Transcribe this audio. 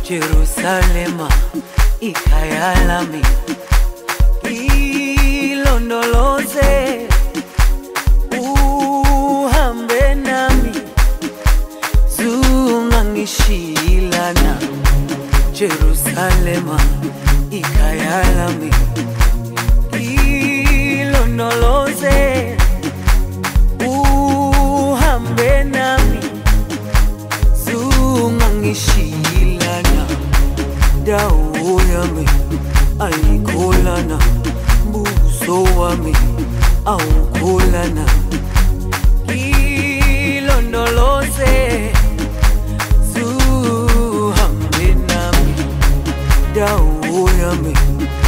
Jerusalema ikhaya lami, ilondoloze uhambe nami, zungangishilana. Jerusalema ikhaya lami, ilondoloze uhambe nami, zungangishilana. Dawo yami ayikholana, buso wami awukholana. Ilondoloze zuhambe nami, dawo yami